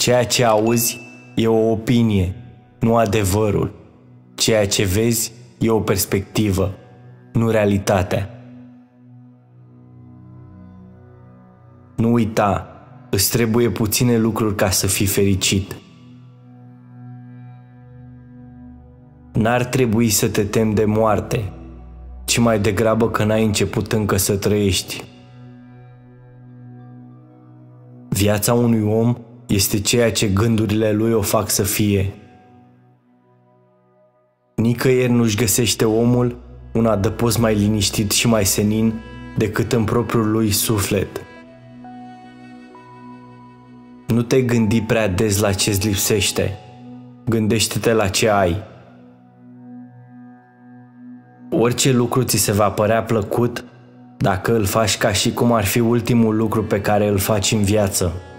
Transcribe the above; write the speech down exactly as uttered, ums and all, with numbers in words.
Ceea ce auzi e o opinie, nu adevărul. Ceea ce vezi e o perspectivă, nu realitatea. Nu uita, îți trebuie puține lucruri ca să fii fericit. N-ar trebui să te temi de moarte, ci mai degrabă că n-ai început încă să trăiești. Viața unui om este ceea ce gândurile lui o fac să fie. Nicăieri nu-și găsește omul un adăpost mai liniștit și mai senin decât în propriul lui suflet. Nu te gândi prea des la ce-ți lipsește, gândește-te la ce ai. Orice lucru ți se va părea plăcut dacă îl faci ca și cum ar fi ultimul lucru pe care îl faci în viață.